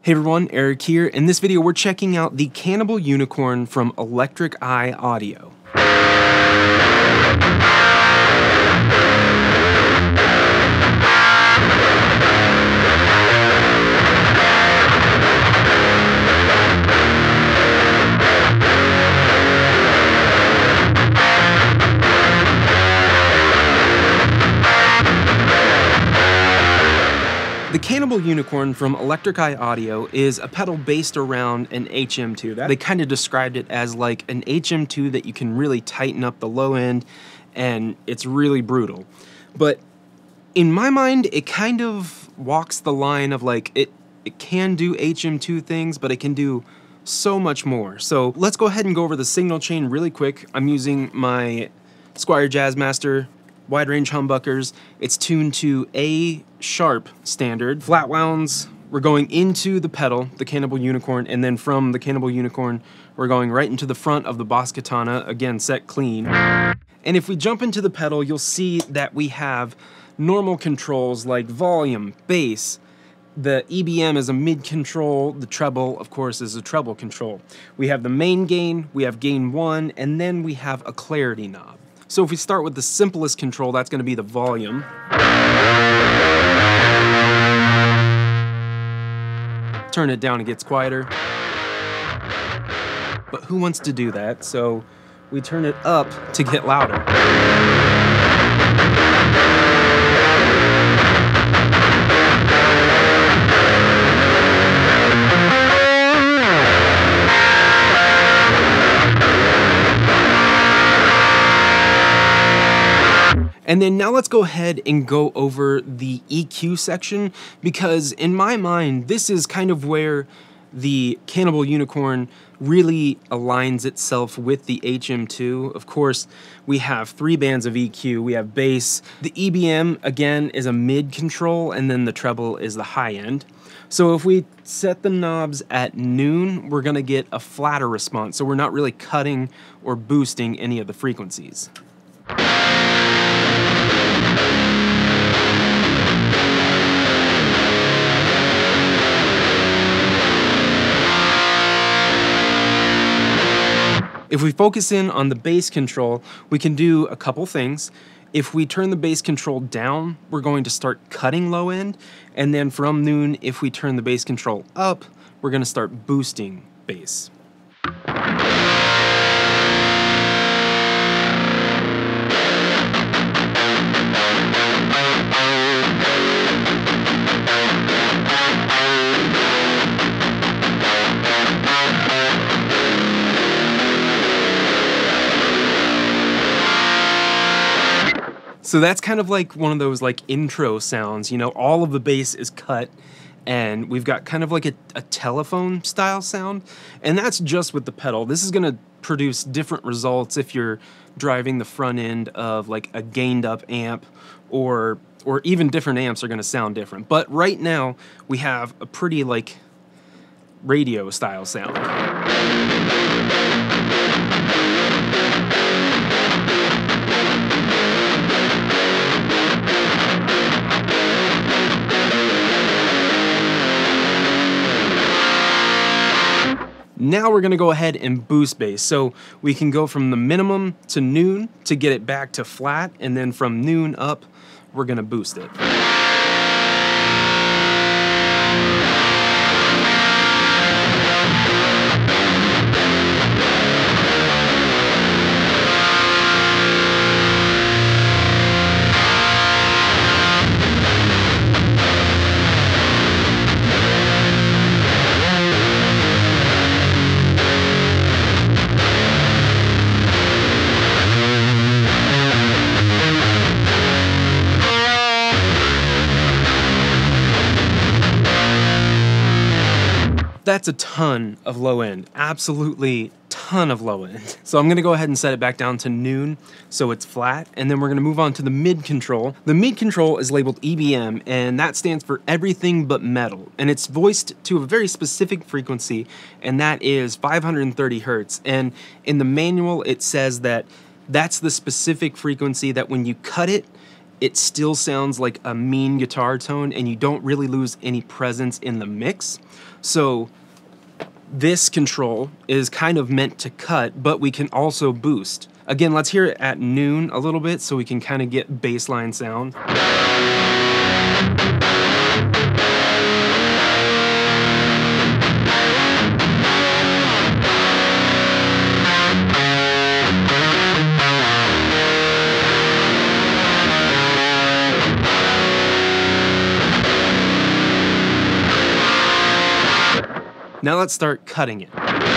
Hey everyone, Eric here. In this video, we're checking out the Cannibal Unicorn from Electric Eye Audio. The Cannibal Unicorn from Electric Eye Audio is a pedal based around an HM-2. They kind of described it as like an HM-2 that you can really tighten up the low end, and it's really brutal. But in my mind, it kind of walks the line of like, it can do HM-2 things, but it can do so much more. So let's go ahead and go over the signal chain really quick. I'm using my Squier Jazzmaster wide range humbuckers. It's tuned to A sharp standard. Flat wounds, we're going into the pedal, the Cannibal Unicorn, and then from the Cannibal Unicorn, we're going right into the front of the Boss Katana, again, set clean. And if we jump into the pedal, you'll see that we have normal controls like volume, bass. The EBM is a mid control, the treble, of course, is a treble control. We have the main gain, we have gain 1, and then we have a clarity knob. So if we start with the simplest control, that's going to be the volume. Turn it down, it gets quieter. But who wants to do that? So we turn it up to get louder. And then now let's go ahead and go over the EQ section, because in my mind, this is kind of where the Cannibal Unicorn really aligns itself with the HM-2. Of course, we have 3 bands of EQ. We have bass. The EBM, again, is a mid control, and then the treble is the high end. So if we set the knobs at noon, we're gonna get a flatter response. So we're not really cutting or boosting any of the frequencies. If we focus in on the bass control, we can do a couple things. If we turn the bass control down, we're going to start cutting low end. And then from noon, if we turn the bass control up, we're going to start boosting bass. So that's kind of like one of those like intro sounds, you know, all of the bass is cut and we've got kind of like a telephone style sound, and that's just with the pedal. This is going to produce different results if you're driving the front end of like a gained up amp, or even different amps are going to sound different. But right now we have a pretty like radio style sound. Now we're going to go ahead and boost bass. So we can go from the minimum to noon to get it back to flat, and then from noon up, we're going to boost it. That's a ton of low end, absolutely ton of low end. So I'm gonna go ahead and set it back down to noon so it's flat, and then we're gonna move on to the mid control. The mid control is labeled EBM, and that stands for everything but metal, and it's voiced to a very specific frequency, and that is 530 hertz. And in the manual it says that that's the specific frequency that when you cut it, it still sounds like a mean guitar tone and you don't really lose any presence in the mix. So this control is kind of meant to cut, but we can also boost. Again, let's hear it at noon a little bit so we can kind of get baseline sound. Now let's start cutting it.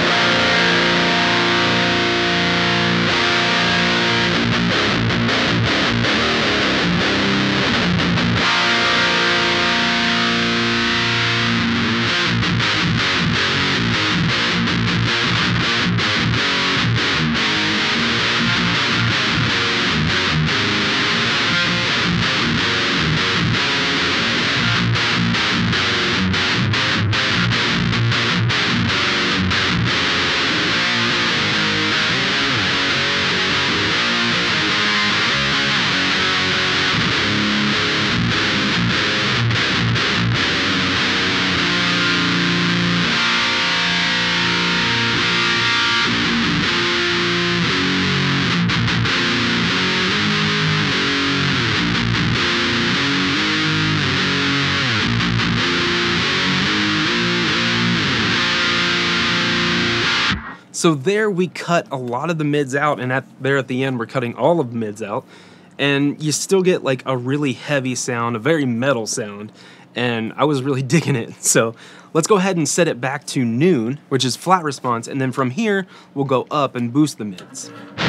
So there we cut a lot of the mids out, and there at the end we're cutting all of the mids out, and you still get like a really heavy sound, a very metal sound, and I was really digging it. So let's go ahead and set it back to noon, which is flat response, and then from here we'll go up and boost the mids.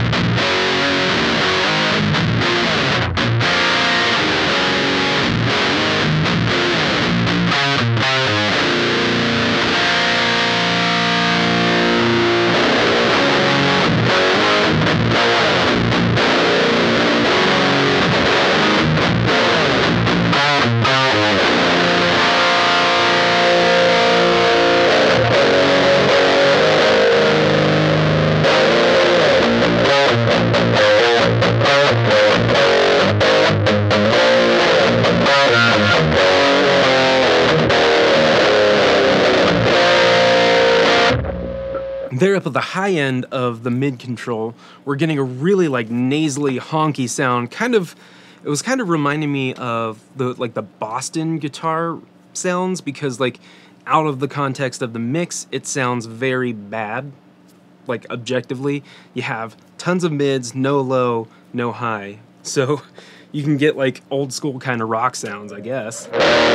There up at the high end of the mid control, we're getting a really like nasally honky sound. It was kind of reminding me of the Boston guitar sounds, because like out of the context of the mix, it sounds very bad. Like objectively, you have tons of mids, no low, no high. So you can get like old school kind of rock sounds, I guess.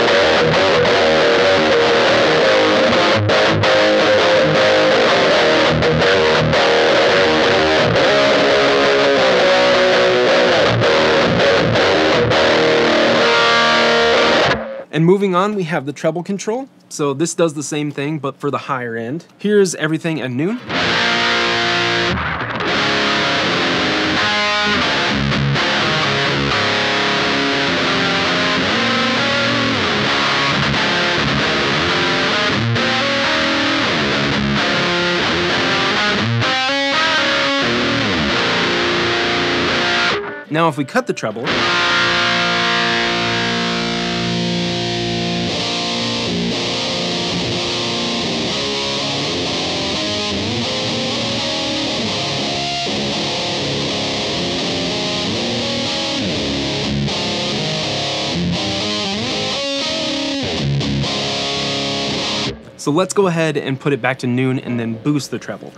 And moving on, we have the treble control. So this does the same thing, but for the higher end. Here's everything at noon. Now if we cut the treble, so let's go ahead and put it back to noon and then boost the treble.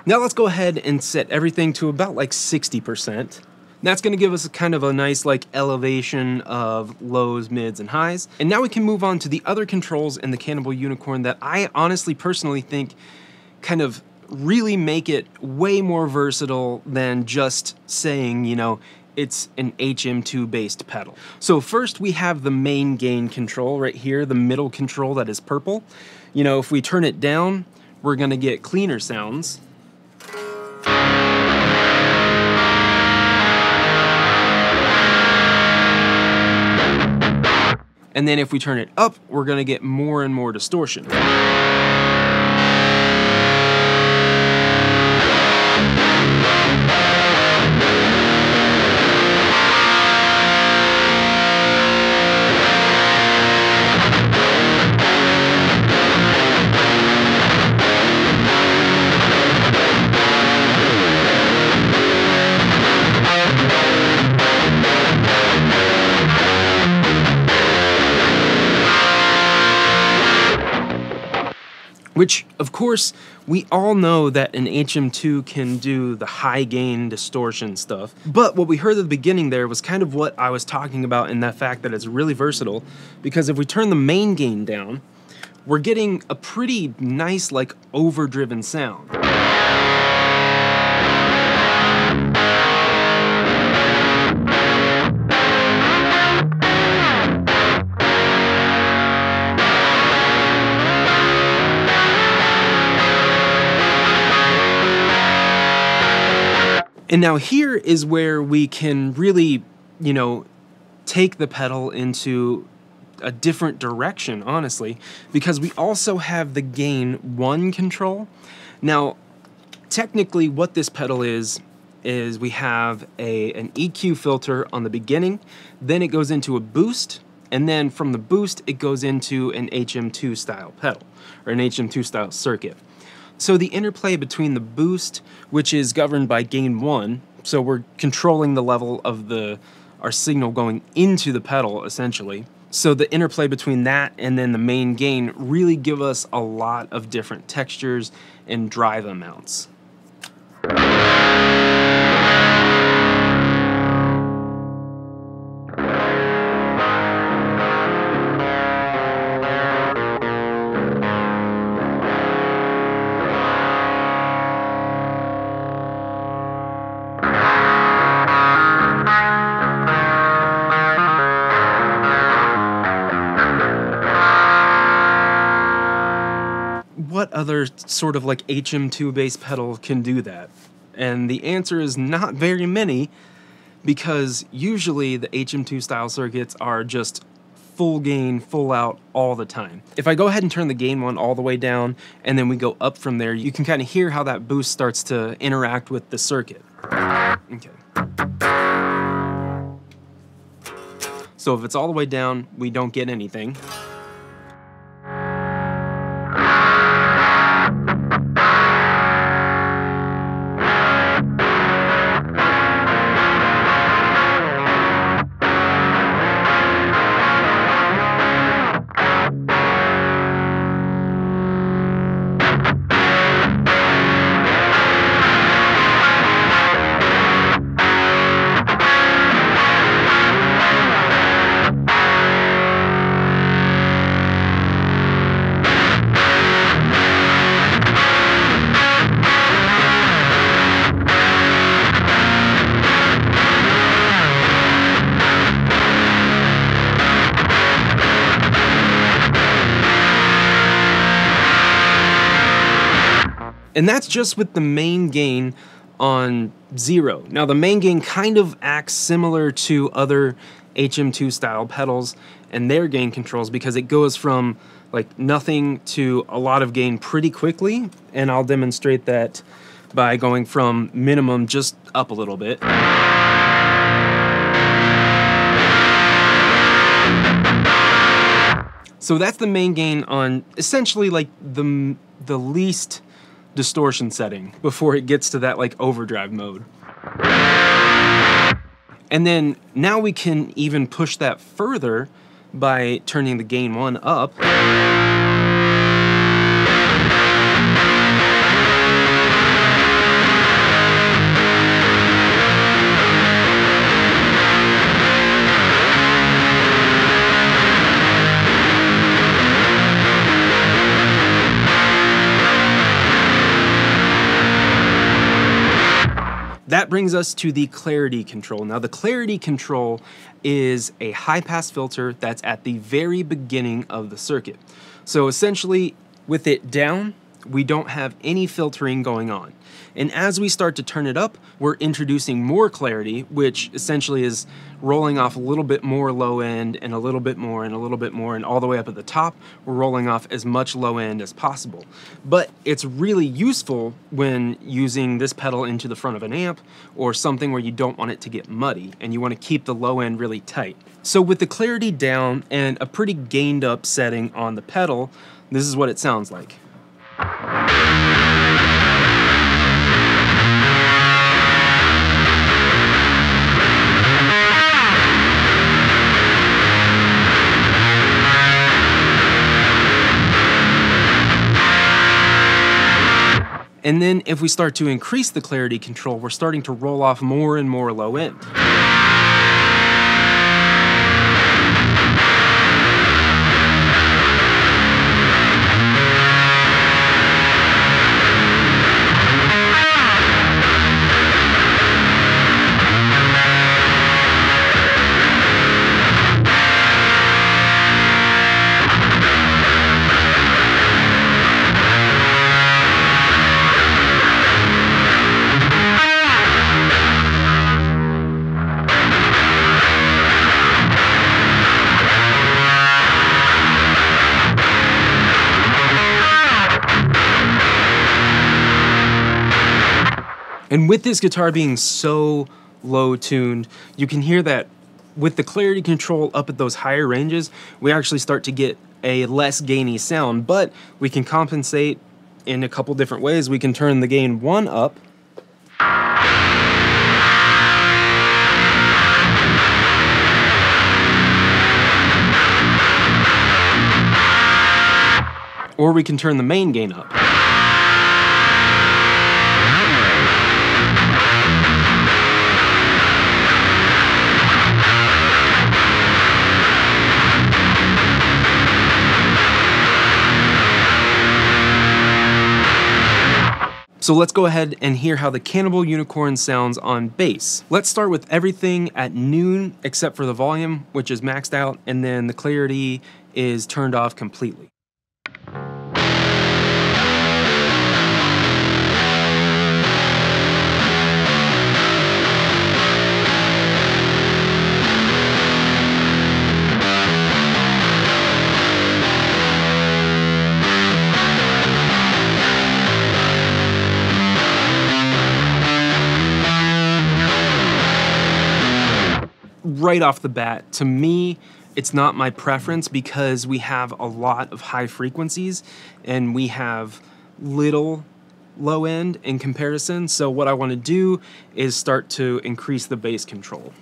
Now let's go ahead and set everything to about like 60%. That's going to give us kind of a nice like elevation of lows, mids, and highs. And now we can move on to the other controls in the Cannibal Unicorn that I honestly personally think kind of really make it way more versatile than just saying, you know, it's an HM-2 based pedal. So first we have the main gain control right here, the middle control that is purple. You know, if we turn it down, we're going to get cleaner sounds. And then if we turn it up, we're gonna get more and more distortion. Which, of course, we all know that an HM-2 can do the high gain distortion stuff. But what we heard at the beginning there was kind of what I was talking about in that fact that it's really versatile, because if we turn the main gain down, we're getting a pretty nice, like, overdriven sound. And now here is where we can really, you know, take the pedal into a different direction, honestly, because we also have the gain 1 control. Now, technically what this pedal is we have an EQ filter on the beginning, then it goes into a boost, and then from the boost it goes into an HM-2 style pedal, or an HM-2 style circuit. So the interplay between the boost, which is governed by gain 1, so we're controlling the level of our signal going into the pedal, essentially. So the interplay between that and then the main gain really give us a lot of different textures and drive amounts. What other sort of like HM-2 based pedal can do that? And the answer is not very many, because usually the HM-2 style circuits are just full gain, full out all the time. If I go ahead and turn the gain 1 all the way down and then we go up from there, you can kind of hear how that boost starts to interact with the circuit. Okay. So if it's all the way down, we don't get anything. And that's just with the main gain on 0. Now the main gain kind of acts similar to other HM-2 style pedals and their gain controls, because it goes from like nothing to a lot of gain pretty quickly, and I'll demonstrate that by going from minimum just up a little bit. So that's the main gain on essentially like the least distortion setting before it gets to that like overdrive mode. And then now we can even push that further by turning the gain 1 up. That brings us to the clarity control. Now, the clarity control is a high-pass filter that's at the very beginning of the circuit. So essentially, with it down, we don't have any filtering going on. And as we start to turn it up, we're introducing more clarity, which essentially is rolling off a little bit more low end and a little bit more and a little bit more, and all the way up at the top, we're rolling off as much low end as possible. But it's really useful when using this pedal into the front of an amp or something where you don't want it to get muddy and you want to keep the low end really tight. So with the clarity down and a pretty gained up setting on the pedal, this is what it sounds like. And then if we start to increase the clarity control, we're starting to roll off more and more low end. And with this guitar being so low tuned, you can hear that with the clarity control up at those higher ranges, we actually start to get a less gainy sound, but we can compensate in a couple different ways. We can turn the gain 1 up, or we can turn the main gain up. So let's go ahead and hear how the Cannibal Unicorn sounds on bass. Let's start with everything at noon except for the volume, which is maxed out, and then the clarity is turned off completely. Right off the bat, to me, it's not my preference because we have a lot of high frequencies and we have little low end in comparison. So what I want to do is start to increase the bass control.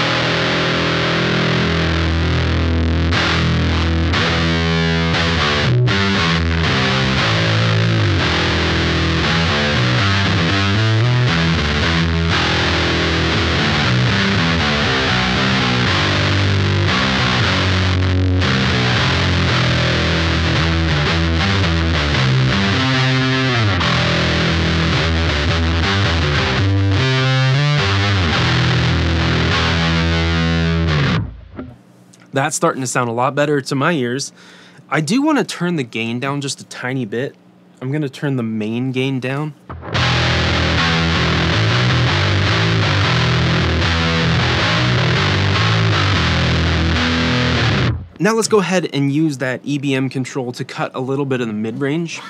That's starting to sound a lot better to my ears. I do want to turn the gain down just a tiny bit. I'm going to turn the main gain down. Now let's go ahead and use that EBM control to cut a little bit of the mid-range.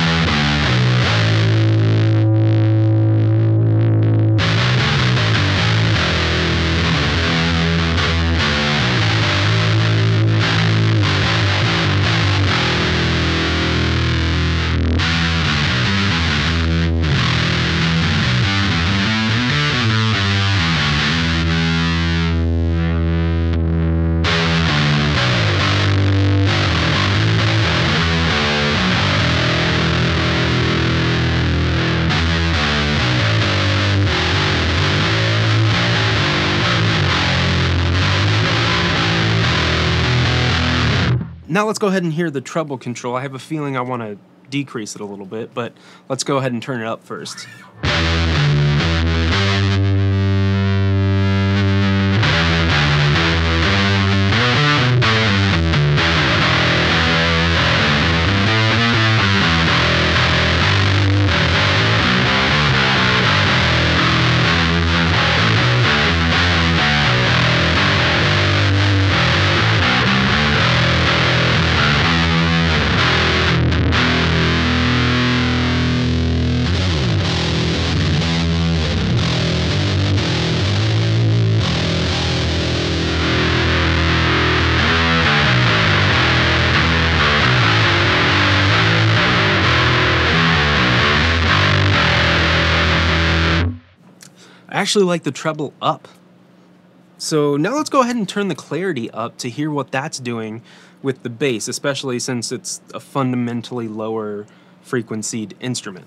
Now let's go ahead and hear the treble control. I have a feeling I want to decrease it a little bit, but let's go ahead and turn it up first. actually like the treble up. So now let's go ahead and turn the clarity up to hear what that's doing with the bass, especially since it's a fundamentally lower frequencied instrument.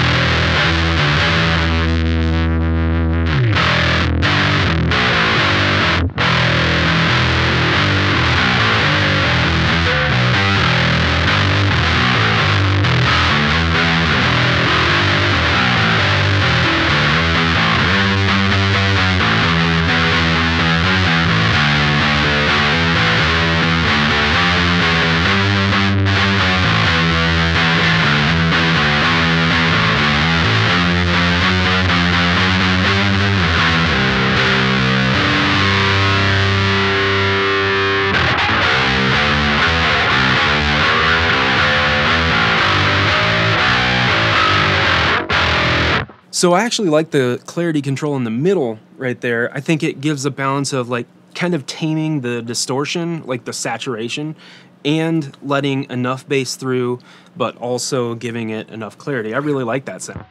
So I actually like the clarity control in the middle right there. I think it gives a balance of like kind of taming the distortion, like the saturation, and letting enough bass through, but also giving it enough clarity. I really like that sound.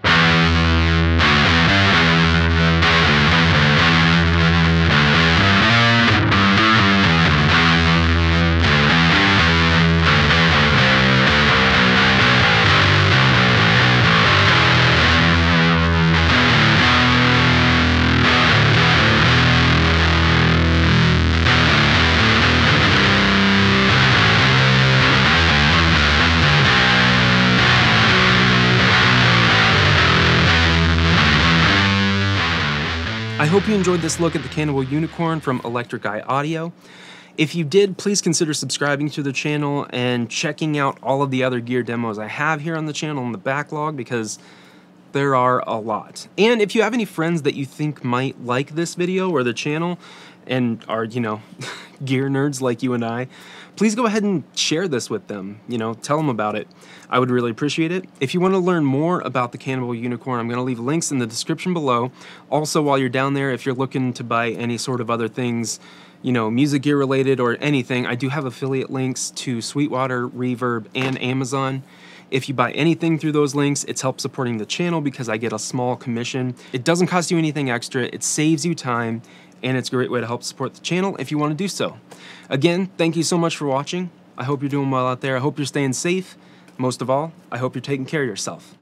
I hope you enjoyed this look at the Cannibal Unicorn from Electric Eye Audio. If you did, please consider subscribing to the channel and checking out all of the other gear demos I have here on the channel in the backlog, because there are a lot. And if you have any friends that you think might like this video or the channel and are, you know, gear nerds like you and I, please go ahead and share this with them. You know, tell them about it. I would really appreciate it. If you want to learn more about the Cannibal Unicorn, I'm going to leave links in the description below. Also, while you're down there, if you're looking to buy any sort of other things, you know, music gear related or anything, I do have affiliate links to Sweetwater, Reverb, and Amazon. If you buy anything through those links, it's help supporting the channel because I get a small commission. It doesn't cost you anything extra, it saves you time, and it's a great way to help support the channel if you want to do so. Again, thank you so much for watching. I hope you're doing well out there. I hope you're staying safe. Most of all, I hope you're taking care of yourself.